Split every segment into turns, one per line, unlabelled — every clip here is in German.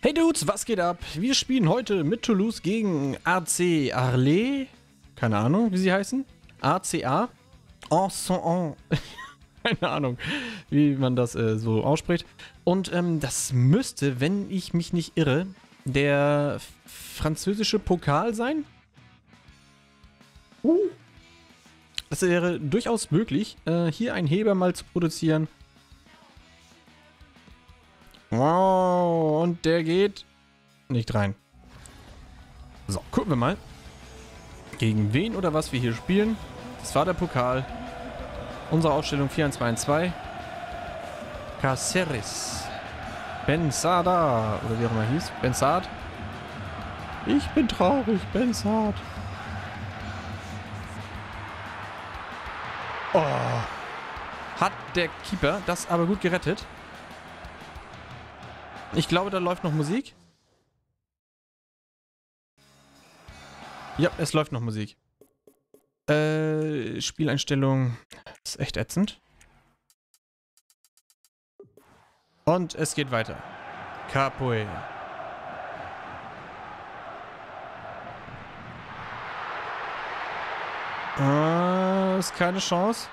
Hey Dudes, was geht ab? Wir spielen heute mit Toulouse gegen AC Arles. Keine Ahnung, wie sie heißen. ACA. Keine Ahnung, wie man das so ausspricht. Und das müsste, wenn ich mich nicht irre, der französische Pokal sein. Es wäre durchaus möglich, hier einen Heber mal zu produzieren. Wow, und der geht nicht rein. So, gucken wir mal, gegen wen oder was wir hier spielen. Das war der Pokal. Unsere Aufstellung 4-1-2-1-2. Caceres. Bensada, oder wie auch immer hieß. Bensad. Ich bin traurig, Bensad. Oh. Hat der Keeper das aber gut gerettet. Ich glaube, da läuft noch Musik. Ja, es läuft noch Musik. Spieleinstellung. Ist echt ätzend. Und es geht weiter. Capoe. Ist keine Chance.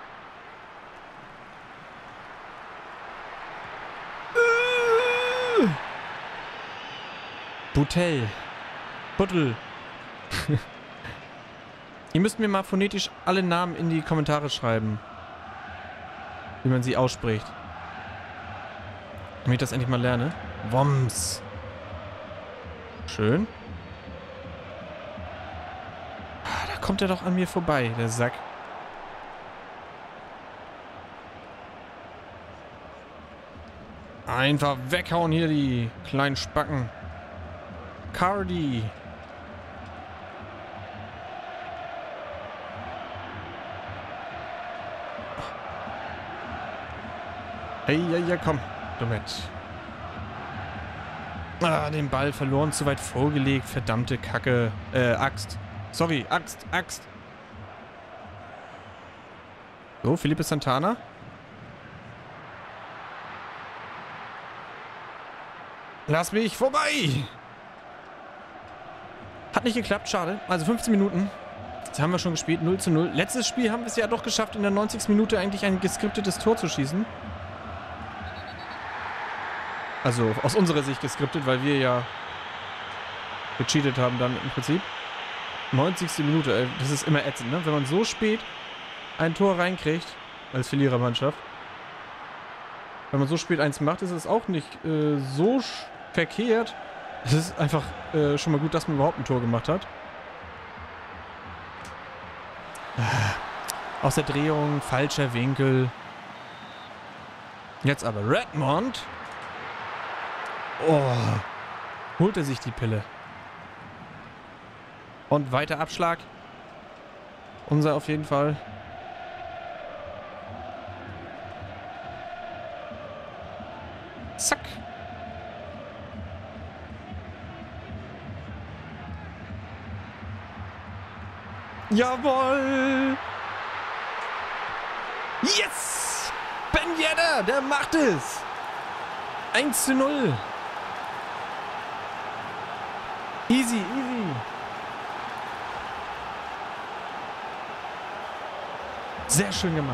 Boutel. Buttel. Ihr müsst mir mal phonetisch alle Namen in die Kommentare schreiben. Wie man sie ausspricht. Damit ich das endlich mal lerne. Woms. Schön. Da kommt er doch an mir vorbei, der Sack. Einfach weghauen hier, die kleinen Spacken. Cardi. Hey, ja, komm. Damit. Den Ball verloren, zu weit vorgelegt. Verdammte Kacke. Axt. Sorry, Axt. So, Felipe Santana. Lass mich vorbei! Hat nicht geklappt, schade. Also 15 Minuten. Das haben wir schon gespielt, 0:0. Letztes Spiel haben wir es ja doch geschafft, in der 90. Minute eigentlich ein geskriptetes Tor zu schießen. Also aus unserer Sicht geskriptet, weil wir ja gecheatet haben dann im Prinzip. 90. Minute, ey, das ist immer ätzend, ne? Wenn man so spät ein Tor reinkriegt, als Verlierermannschaft. Wenn man so spät eins macht, ist es auch nicht so verkehrt. Es ist einfach schon mal gut, dass man überhaupt ein Tor gemacht hat. Aus der Drehung, falscher Winkel. Jetzt aber Redmond. Oh. Holt er sich die Pille. Und weiter Abschlag. Unser auf jeden Fall. Zack. Jawohl! Yes! Ben Yedder, der macht es! 1:0. Easy. Sehr schön gemacht.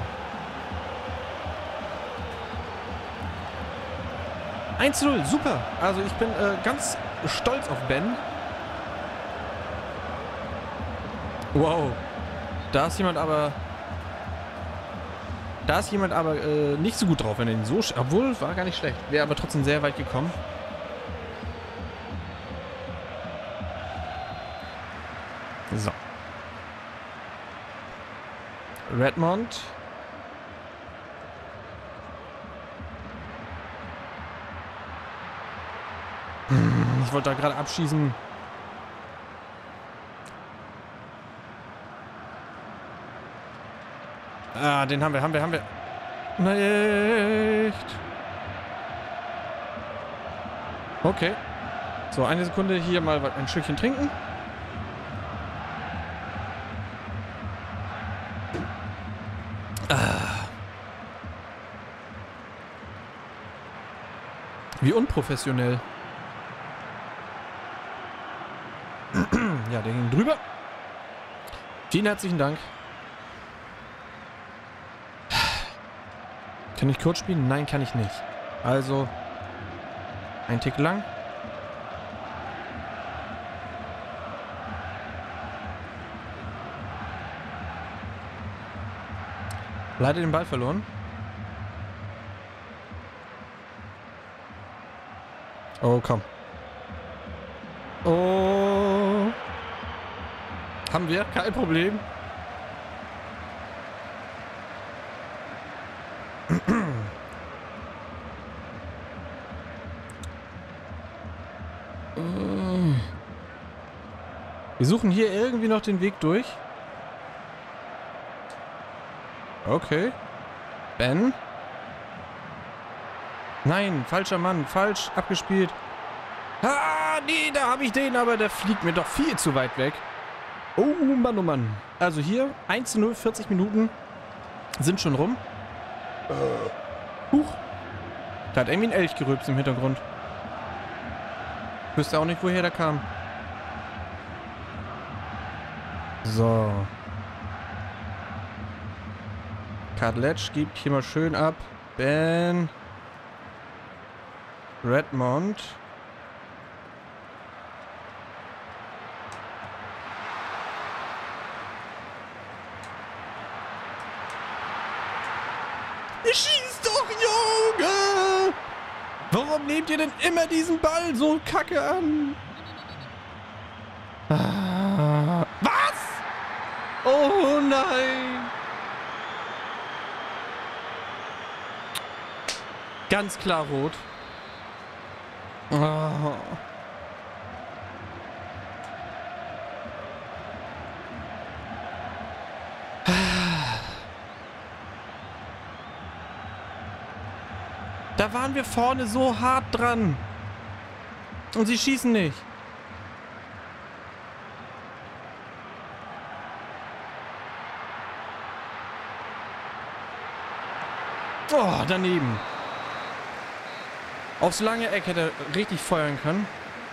1:0, super. Also ich bin ganz stolz auf Ben. Wow. Da ist jemand aber nicht so gut drauf, wenn er ihn so... Obwohl, war gar nicht schlecht. Wäre aber trotzdem sehr weit gekommen. So. Redmond. Ich wollte da gerade abschießen. Den haben wir. Nicht. Okay. So, eine Sekunde hier mal ein Stückchen trinken. Wie unprofessionell. Ja, der ging drüber. Vielen herzlichen Dank. Kann ich kurz spielen? Nein, kann ich nicht. Also, ein Tick lang. Leider den Ball verloren. Oh, komm. Oh. Haben wir? Kein Problem. Wir suchen hier irgendwie noch den Weg durch. Okay. Ben? Nein, falscher Mann. Falsch abgespielt. Ah, nee, da habe ich den, aber der fliegt mir doch viel zu weit weg. Oh Mann, oh Mann. Also hier 1:0, 40 Minuten sind schon rum. Huch. Da hat irgendwie ein Elch gerülpst im Hintergrund. Ich wüsste auch nicht, woher der kam. So. Kadletsch gibt hier mal schön ab. Ben. Redmond. Schieß doch, Junge! Warum nehmt ihr denn immer diesen Ball so kacke an? Ah, was? Oh nein! Ganz klar rot. Oh. Da waren wir vorne so hart dran. Und sie schießen nicht. Oh, daneben. Aufs lange Eck hätte er richtig feuern können.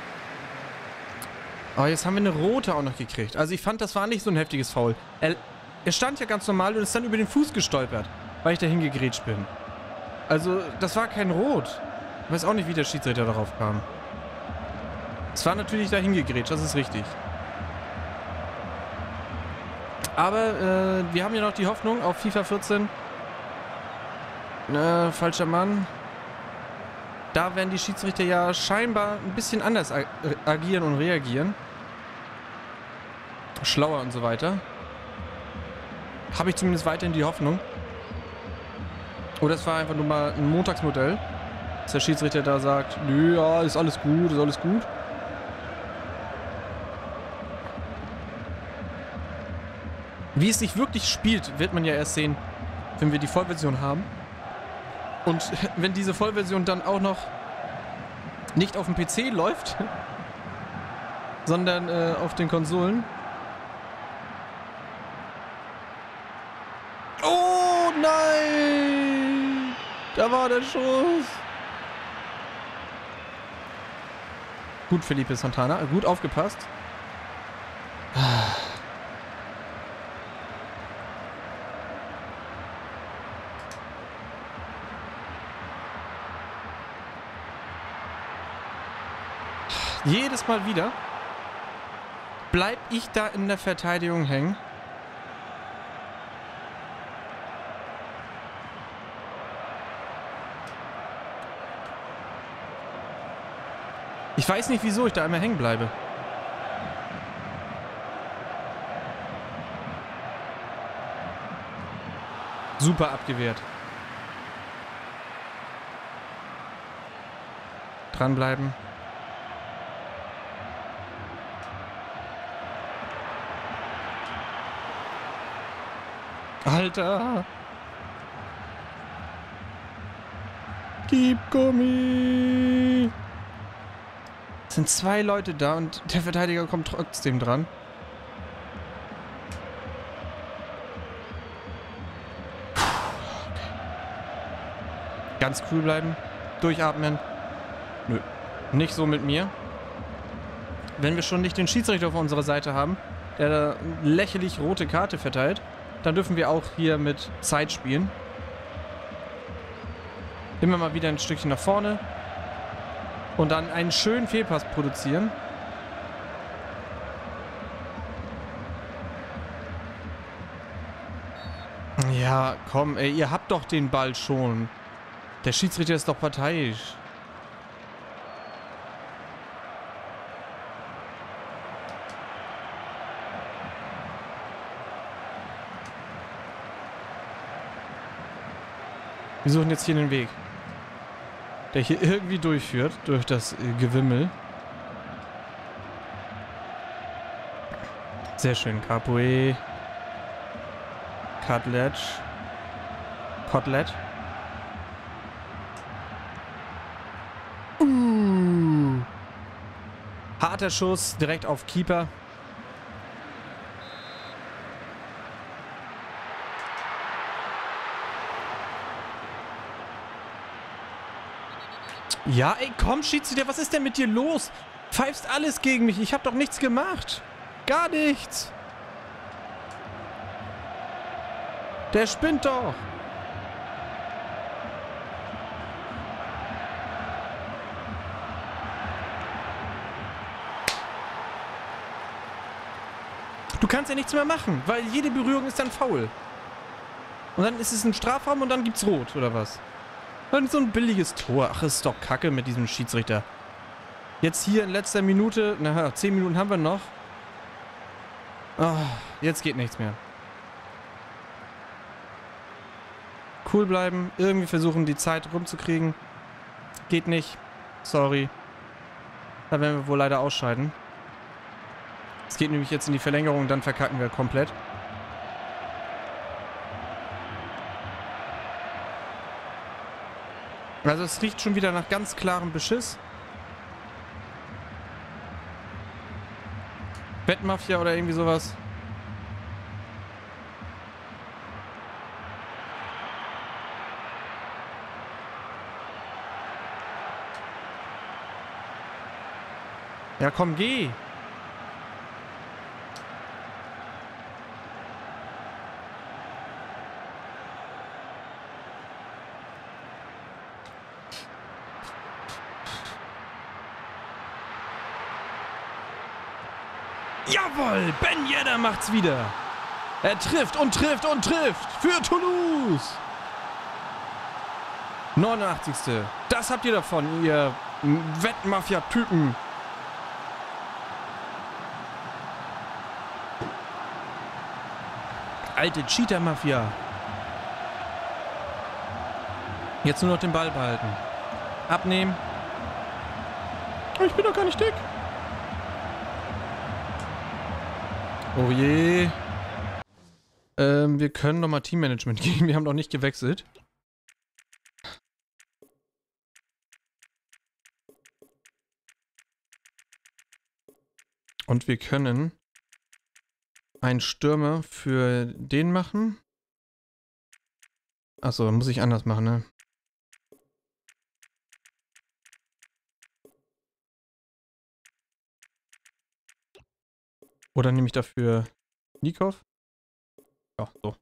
Oh, jetzt haben wir eine rote auch noch gekriegt. Also ich fand, das war nicht so ein heftiges Foul. Er stand ja ganz normal und ist dann über den Fuß gestolpert, weil ich dahin gegrätscht bin. Also, das war kein Rot. Ich weiß auch nicht, wie der Schiedsrichter darauf kam. Es war natürlich dahin gegrätscht, das ist richtig. Aber wir haben ja noch die Hoffnung auf FIFA 14. Falscher Mann. Da werden die Schiedsrichter ja scheinbar ein bisschen anders agieren und reagieren. Schlauer und so weiter. Habe ich zumindest weiterhin die Hoffnung. Oder es war einfach nur mal ein Montagsmodell, dass der Schiedsrichter da sagt, nö, ja, ist alles gut, ist alles gut. Wie es sich wirklich spielt, wird man ja erst sehen, wenn wir die Vollversion haben. Und wenn diese Vollversion dann auch noch nicht auf dem PC läuft, sondern auf den Konsolen. Oh nein! Da war der Schuss. Gut, Felipe Santana. Gut aufgepasst. Jedes Mal wieder bleib ich da in der Verteidigung hängen. Ich weiß nicht, wieso ich da immer hängen bleibe. Super abgewehrt. Dranbleiben. Alter! Gib Gummi! Es sind zwei Leute da und der Verteidiger kommt trotzdem dran. Okay. Ganz cool bleiben. Durchatmen. Nö. Nicht so mit mir. wenn wir schon nicht den Schiedsrichter auf unserer Seite haben, der da lächerlich rote Karte verteilt, dann dürfen wir auch hier mit Zeit spielen. Immer mal wieder ein Stückchen nach vorne und dann einen schönen Fehlpass produzieren. Ja, komm, ey, ihr habt doch den Ball schon. Der Schiedsrichter ist doch parteiisch. Wir suchen jetzt hier den Weg, der hier irgendwie durchführt, durch das Gewimmel. Sehr schön, Capoe. Kotelett. Harter Schuss, direkt auf Keeper. Ja, ey, komm, Schiedsrichter, was ist denn mit dir los? Pfeifst alles gegen mich, ich hab doch nichts gemacht. Gar nichts. Der spinnt doch. Du kannst ja nichts mehr machen, weil jede Berührung ist dann faul. Und dann ist es ein Strafraum und dann gibt's Rot, oder was? Dann so ein billiges Tor. Ach, ist doch kacke mit diesem Schiedsrichter. Jetzt hier in letzter Minute, naja, 10 Minuten haben wir noch. Oh, jetzt geht nichts mehr. Cool bleiben, irgendwie versuchen, die Zeit rumzukriegen. Geht nicht. Sorry. Da werden wir wohl leider ausscheiden. Es geht nämlich jetzt in die Verlängerung, dann verkacken wir komplett. Also es riecht schon wieder nach ganz klarem Beschiss. Wettmafia oder irgendwie sowas. Ja, komm, geh. Jawohl, Ben Yedder macht's wieder. Er trifft und trifft und trifft für Toulouse. 89. Das habt ihr davon, ihr Wettmafia-Typen. Alte Cheater-Mafia. Jetzt nur noch den Ball behalten. Abnehmen. Ich bin doch gar nicht dick. Oh je. Wir können nochmal Teammanagement gehen. Wir haben noch nicht gewechselt. Und wir können einen Stürmer für den machen. Achso, muss ich anders machen, ne? Oder nehme ich dafür Nikov? Ja, so.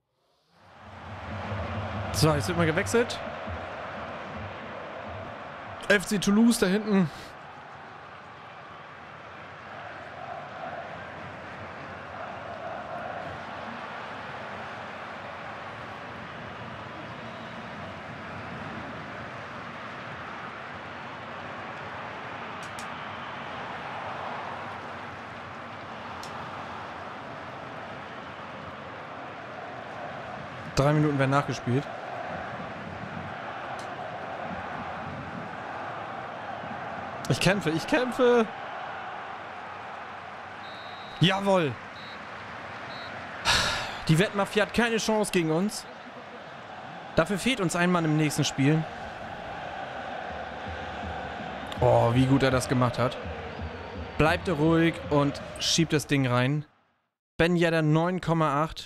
So, jetzt wird mal gewechselt. FC Toulouse da hinten. Drei Minuten werden nachgespielt. Ich kämpfe, ich kämpfe! Jawohl! Die Wettmafia hat keine Chance gegen uns. Dafür fehlt uns ein Mann im nächsten Spiel. Oh, wie gut er das gemacht hat. Bleibt er ruhig und schiebt das Ding rein. Ben Yedder 9,8.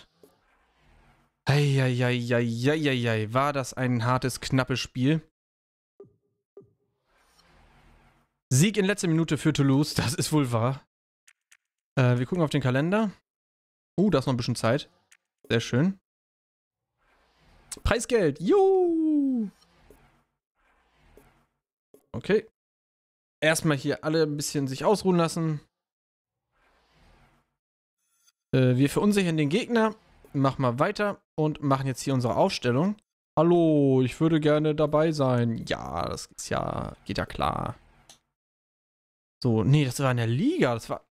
Eieieiei, war das ein hartes, knappes Spiel. Sieg in letzter Minute für Toulouse, das ist wohl wahr. Wir gucken auf den Kalender. Da ist noch ein bisschen Zeit. Sehr schön. Preisgeld. Juhu! Okay. Erstmal hier alle ein bisschen sich ausruhen lassen. Wir verunsichern den Gegner. Machen wir weiter und machen jetzt hier unsere Aufstellung. Hallo, ich würde gerne dabei sein. Ja, das ist ja, geht ja klar. So, nee, das war in der Liga. Das war...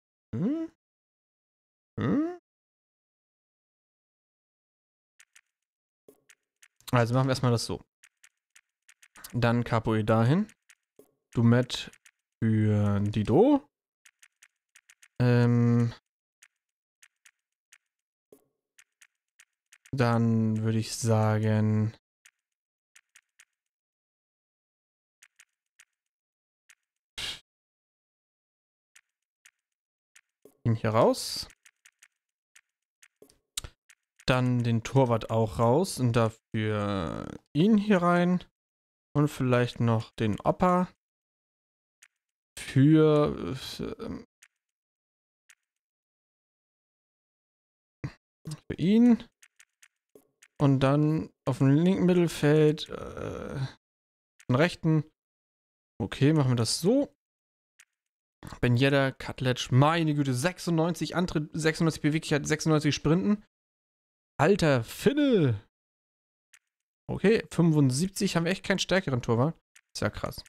Also machen wir erstmal das so. Dann Capoe dahin. Dumet für Dido. Dann würde ich sagen... ihn hier raus. Dann den Torwart auch raus und dafür ihn hier rein. Und vielleicht noch den Opa. Für ihn. Und dann auf dem linken Mittelfeld den rechten. Okay, machen wir das so. Ben Yedder, Cutledge, meine Güte, 96 Antritt, 96 Beweglichkeit, 96 Sprinten. Alter Finne! Okay, 75 haben wir echt keinen stärkeren Torwart. Ist ja krass.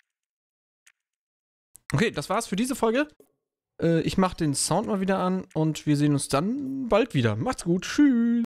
Okay, das war's für diese Folge. Ich mache den Sound mal wieder an und wir sehen uns dann bald wieder. Macht's gut, tschüss!